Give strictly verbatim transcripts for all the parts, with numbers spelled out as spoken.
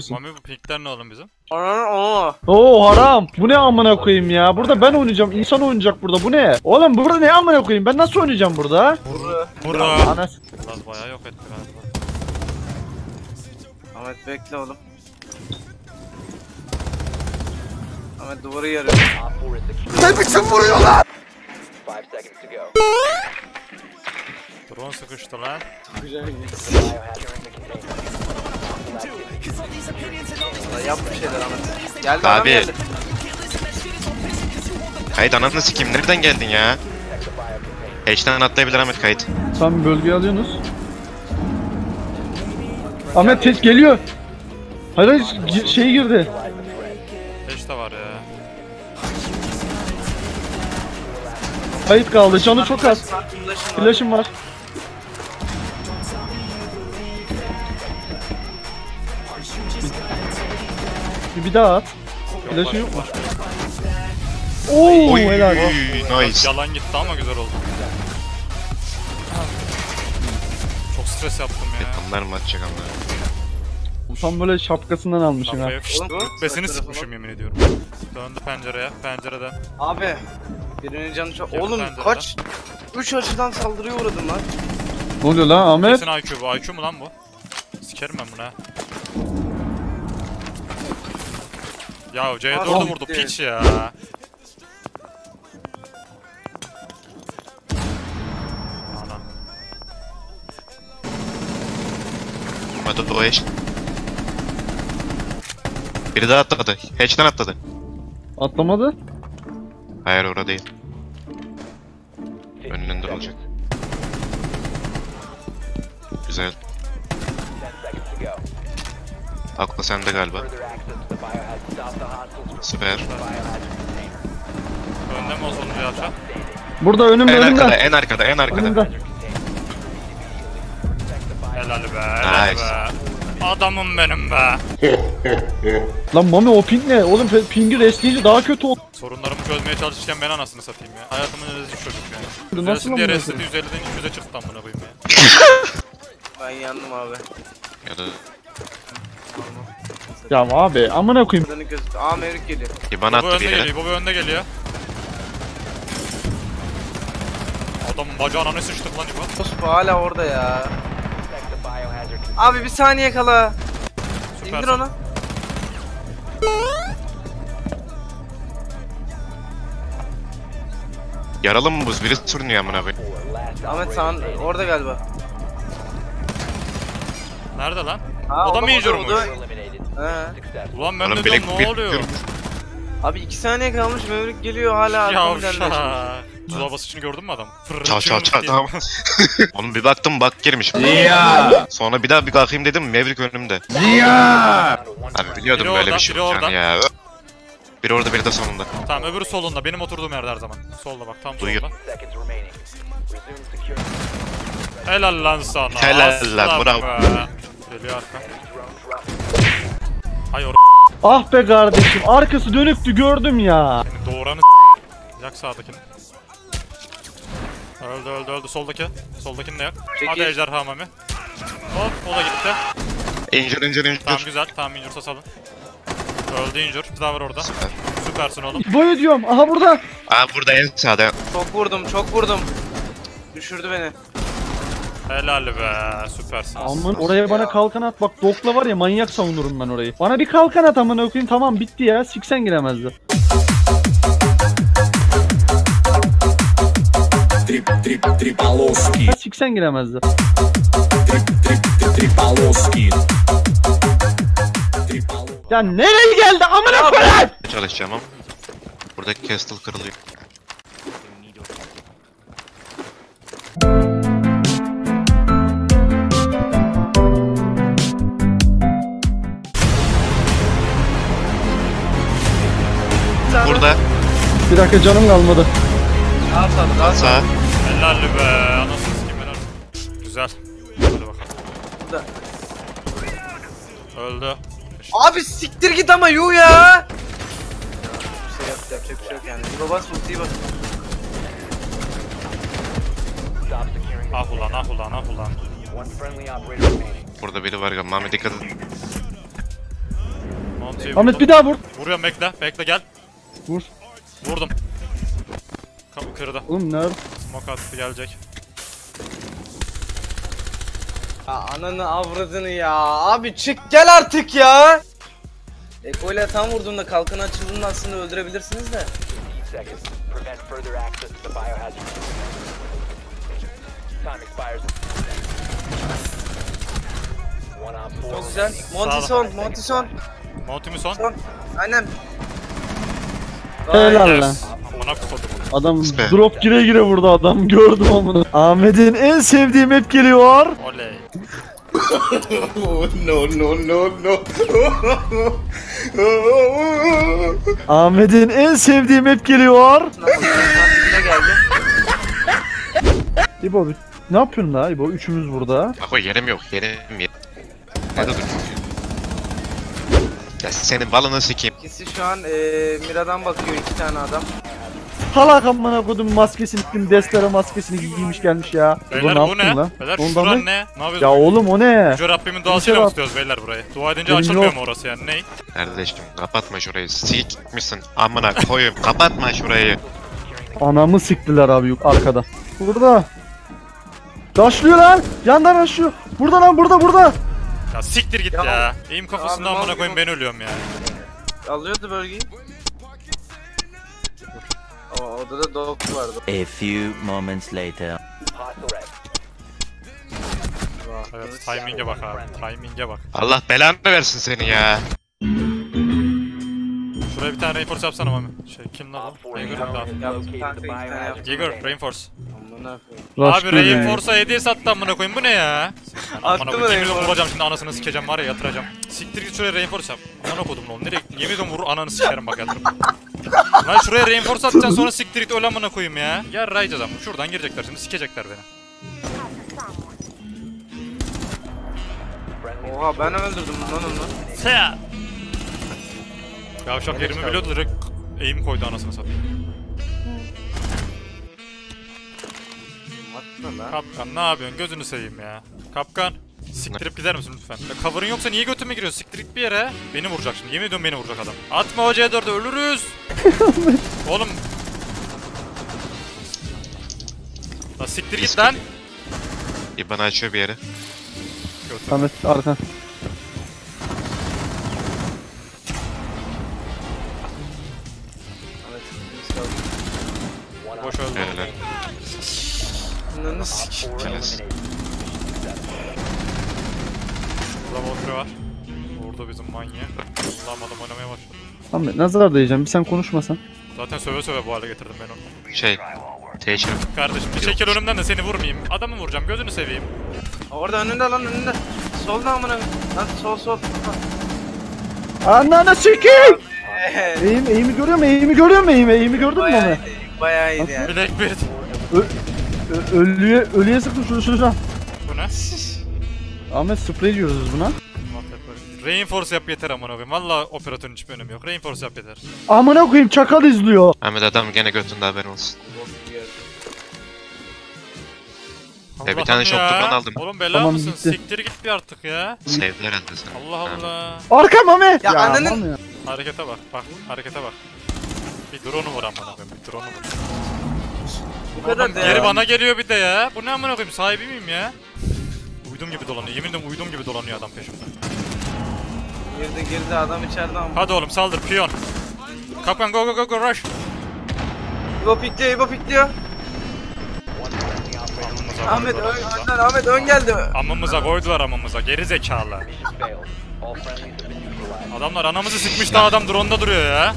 mısın? Mami bu pinkler ne oğlum bizim? Aa. Oo haram. Bu ne amına koyayım ya? Burada ben oynayacağım. İnsan oynayacak burada. Bu ne? Oğlum burada ne amına koyayım? Ben nasıl oynayacağım burada? Bura. Bura. Anas. Biraz bayağı yok etti galiba. Ahmet bekle oğlum. Ahmet duvarı yarıyor. Ne biçim vuruyorlar? Drone sıkıştı lan. Yap bir şeyler Ahmet. Geldi Abi. adam geldi. Kayıt anasını sikeyim, nereden geldin ya? H'den atlayabilir Ahmet kayıt. Tam bölgeyi alıyorsunuz. Ahmet tek geliyor. Hayır hayır gi- şey girdi. Beş de var ya. Kayıt kaldı. Canı çok az. Flash'ım var. Bir, bir daha at. Flash'ın yok mu? Oo helal. Nice. Yalan gitti ama güzel oldu. Çok stres yaptım ya. Onlar mı atacak onlar? Tam böyle şapkasından almışım ha. Kafaya fişt. Oğlum, Besini saçları sıkmışım falan. yemin ediyorum. Döndü pencereye, pencereden. Abi. Birinin canı çok... Yakın Oğlum pencereden. kaç? Üç açıdan saldırıya uğradım lan. Ne oluyor lan Ahmet? Kesin I Q bu. I Q mu lan bu? Sikerim ben bunu ha. Ya C dördü Adam vurdu gitti. piç ya. Ana. Hadi o H. Biri daha atladı. H'den atladı. Atlamadı. Hayır orada değil. Önünde olacak. Güzel. Akla sende galiba. Süper. Önde mi o sonuncu yapacak? Burada önümde En arkada, önümde. en arkada, en arkada. Önümde. Helal be, helal Nice. be. Adamım benim be. Lan Mami o ping ne? Oğlum pe- pingi restleyince daha kötü oldu. Sorunlarımı çözmeye çalışırken ben anasını satayım ya. Hayatımın rezil çocuk ya. Nasıl Rezilsin diye amına rezildi koyayım? yüz elliden iki yüze çıktı amına koyayım ya. Ben yandım abi. Ya da Ya abi amına koyayım. Buradan göz... Aa Mevrik geliyor. İban Bu attı önde bir yere. geliyor, bu önde geliyor. Adamın bacağına ne sıçtık lan İbo? Tospa hala orada ya. Abi bir saniye kala. Süpersin. İndir onu. Yaralı mı buz? Biri sürünüyor amına koyayım. Ahmet sağın orada galiba. Nerede lan? Ha, O da o da- majormuş. o da- He. Ulan ben Oğlum de bilek diyorum bir ne oluyor? görmüş. Abi iki saniye kalmış Mevrik geliyor hala arkamdan çalışıyor. Yavşa. Tuzağa basışını gördün mü adam? Fırın Çal çal çal diye. tamam. Oğlum bir baktım bak girmiş. Sonra bir daha bir kalkayım dedim Mevrik önümde. Abi biliyordum Biri böyle orada, bir şey biri olacağını orada. ya. Biri orada biri de sonunda. Tamam öbürü solunda. Benim oturduğum yerde her zaman. Solda bak tam Duyuyor. solda. Helal lan sana. Helal lan, aslan bravo. be. Geliyor arka. Hay or... Ah be kardeşim arkası dönüktü gördüm ya. Seni doğuranı yak sağdakini. Öldü öldü öldü soldaki. Soldakini de yak. Çekil. Hadi ejderha mami. Hop o da gitti. Injur injur injur. Tamam güzel. Tamam injursa salın. Öldü injur. Bir daha var orada. Süper. Süpersin oğlum. Böyle diyorum aha burada. Aa burada en sağda. Çok vurdum çok vurdum. Düşürdü beni. Helal be. Süpersin. Aman oraya bana kalkan at bak dokla var ya manyak savunurum ben orayı. Bana bir kalkan at amına koyayım tamam bitti ya siksen giremezdi. Trip trip tripaloski. Siksen giremezdi. Trip trip tripaloski. Tripalo. Ya nereye geldi amına koyayım? Çalışacağım ama. Buradaki castle kırılıyor. Burada Bir dakika canım kalmadı. Daha sağda daha sağda. sağ. Helal be. Anasını sikeyim helal. Güzel. Hadi bakalım. Burada. Öldü. Abi siktir git ama yu ya. Bir şey yap, yapacak bir şey yok yani. İbo bas ultiyi bas. Ah ulan ah ulan ah ulan. Burada biri var galiba. Mami dikkat et. Monty'yi Ahmet vurdum. bir daha vur. Vuruyorum bekle. Bekle gel. Vur. Vurdum. Kapı kırdı. Oğlum nerede? Smoke attı gelecek. Ya ananı avradını ya. Abi çık gel artık ya. Eko ile tam vurduğunda kalkan açıldığında aslında öldürebilirsiniz de. Seconds. Prevent further access to the biohazard. Time expires. One on four. Çok güzel. Monty Sağ ol. son, Monty son. Monty mi son? Son. Aynen. Helal Vay. lan. Amına kodum. Adam Be. drop gire gire vurdu adam. Gördüm onu. Ahmet'in en sevdiğim hep geliyor. Oley. Ahmet'in en sevdiğim hep geliyor. Ne geldi? İbo ne yapıyorsun la İbo? Üçümüz burada. Bak o yerim yok yerim yerim. Hadi dur. Ya senin balını sikeyim. İkisi şu an eee Mira'dan bakıyor iki tane adam. Salak amına kodum maskesini gittim destere maskesini giymiş gelmiş ya. İbo, Beyler bu yaptın ne? lan? Beyler Ondan şuran mı? ne? Ne yapıyoruz? Ya oğlum o ne? Yüce Rabbimin duasıyla şey mı var. tutuyoruz beyler burayı? Dua edince Benim açılmıyor yok. mu orası yani? Ney? Kardeşim kapatma şurayı. Sik gitmişsin. Amına koyayım. Kapatma şurayı. Anamı siktiler abi yok arkada. Burada. Taşlıyor lan. Yandan aşıyor. Burada lan burada burada. Ya siktir git Ya. ya. Eğim kafasında Abi, amına mal koyayım gibi. ben ölüyorum ya. Alıyordu bölgeyi. O odada dog vardı. A few moments later. Hostile threat. Evet timing'e bak abi. Timing'e bak. Allah belanı versin seni ya. Şuraya bir tane reinforce yapsana mami. Şey kim lan Op o? four Jaeger incoming daha. has Yaptım located kanka, the iki tane biohazard yaptım. Jaeger container. reinforce. Amına koyayım. Abi Rush geliyor. reinforce'a hediye sattı amına koyayım bu ne ya? Amına Attı mı koyayım yemin ediyorum reinforce? vuracağım şimdi anasını sikeceğim var ya yatıracağım. Siktir git şuraya reinforce yap. Amına kodum lan nereye gittin? Yemin ediyorum vur ananı sikerim bak yatırıp. Lan şuraya reinforce atacaksın sonra siktir git öyle amına koyayım ya. Yarrayacağız ama şuradan girecekler şimdi sikecekler beni. Friendly Oha ben öldürdüm lan onu. Seya. Yavşak yerimi biliyordu direkt eğim koydu anasını satayım. Atma lan. Kapkan ne yapıyorsun gözünü seveyim ya. Kapkan. Siktirip gider misin lütfen? Ya cover'ın yoksa niye götüme giriyorsun? Siktir git bir yere. Beni vuracak şimdi. Yemin ediyorum beni vuracak adam. Atma o C dört'e ölürüz. Oğlum. Lan siktir git lan. İban açıyor bir yere. Götür. Ahmet arkan. Evet, biz kaldık. one Boş op öldü. Helal. Ananı sik. four Killers. eliminated. Burada Valkyrie var. Vurdu bizim manyak. Allah'ım adam oynamaya başladı. Ahmet nazar diyeceğim bir sen konuşmasan. Zaten söve söve bu hale getirdim ben onu. Şey. Teşhir. Kardeşim bir çekil önümden de seni vurmayayım. Adamı vuracağım gözünü seveyim. Orada önünde lan önünde. Solda amına koyayım. Lan sol sol. Ananı sikeyim. Eee. Eğim, eğimi görüyor musun? Eğimi görüyor musun? Eğimi, eğimi gördün mü Bayağı onu? iyiydi. Bayağı iyiydi yani. Blackbeard. Ö- ölüye, ölüye sıktım şunu şunu şunu. Bu ne? Ahmet sprey diyoruz biz buna. Reinforce yap yeter amına koyayım. Valla operatörün hiçbir önemi yok. Reinforce yap yeter. Amına koyayım çakal izliyor. Ahmet adam gene götünde haberin olsun. E, bir Allah'ım tane ya. shotgun aldım. Oğlum bela Tamam, mısın? gitti. Siktir git bir artık ya. Sevdiler herhalde seni. Allah Allah. Arka Mami. Ya ananın- Mami ya. Harekete bak. Bak harekete bak. Bir drone'u vur amına koyayım. Bir drone'u vur. Bu kadar Oğlum da geri ya. bana geliyor bir de ya. Bu ne amına koyayım? Sahibi miyim ya? Uydum gibi dolanıyor. Yemin ederim uydum gibi dolanıyor adam peşimden. Girdi girdi adam içeride ama. Hadi oğlum saldır piyon. Kapkan go go go go rush. İbo pikliyor İbo pikliyor. Amımıza Ahmet koydular. ön, önden Ahmet ön geldi. Amımıza koydular amımıza. Geri zekalı. Mission failed. All friendlies have been neutralized. Adamlar anamızı sıkmış da adam drone'da duruyor ya.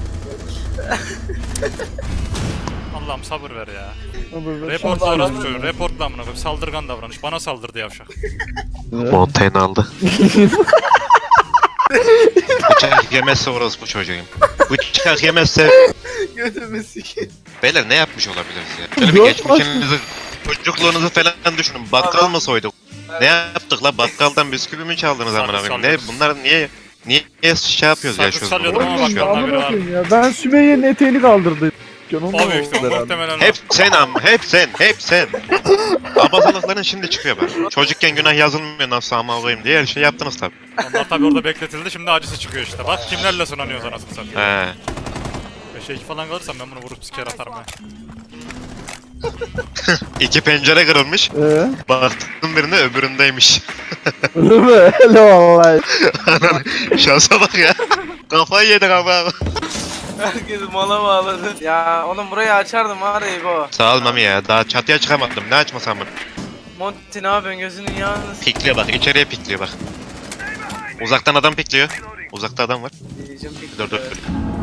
Allah'ım sabır ver ya. Reportla orası çocuğun. Reportla amına koyayım. Saldırgan davranış. Bana saldırdı yavşak. Montaigne aldı. Bıçak yemezse orası bu çocuğum. Bıçak yemezse... Götümü sikeyim. Beyler ne yapmış olabiliriz ya? Şöyle bir Yok, geçmişinizi, çocukluğunuzu falan düşünün. Bakkal mı soyduk? Ne yaptık la? Bakkaldan bisküvi mi çaldınız amına koyayım? Ne Sallıyoruz. bunlar niye niye şey yapıyoruz ya Sakız şu sallıyordum ama bak Oğlum vallahi biri amına var. koyayım ya. Ben Sümeyye'nin eteğini kaldırdım. Canon O büyük ihtimal, muhtemelen o. Hep sen am, hep sen, hep sen. Abazalıkların şimdi çıkıyor bak. Çocukken günah yazılmıyor nasıl ama koyayım diye her şey yaptınız tabi. Onlar tabii orada bekletildi, şimdi acısı çıkıyor işte. Bak kimlerle sınanıyoruz anasını satayım. He. beşe iki falan kalırsam ben bunu vurup siker atarım ha. İki pencere kırılmış. Eee? Baktım birine öbüründeymiş. Öyle mi? Öyle vallahi. Şansa bak ya. Kafayı yedi kafa. Herkes mala bağladı. Ya oğlum burayı açardım var ya İbo. Sağ ol Mami ya. Daha çatıya çıkamadım. Ne açmasam bunu. Monty ne yapıyorsun gözünün yağını s***. Pikliyor bak. İçeriye pikliyor bak. Uzaktan adam pikliyor. Uzakta adam var. Diyeceğim peki. Dur dur dur.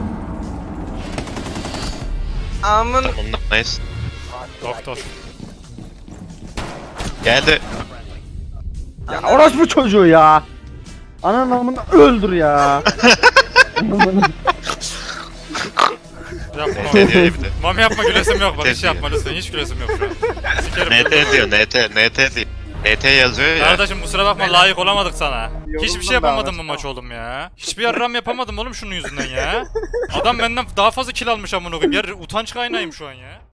Amın. Ondan nice. Doktor. Geldi. Ya orospu çocuğu ya. Ananın amını öldür ya. Yapma. Ne diyor evde? Mami yapma, gülesim yok bak, Ne hiç diyor? yapma lütfen, hiç gülesim yok şu an. Sikerim. N T diyor. N T. N T diyor. N T yazıyor ya. Kardeşim kusura bakma, layık olamadık sana. Hiçbir Yoruldum şey yapamadım ben bu maç oğlum ya. Hiçbir yarram yapamadım oğlum şunun yüzünden ya. Adam benden daha fazla kill almış amına koyayım. Yer utanç kaynağıyım şu an ya.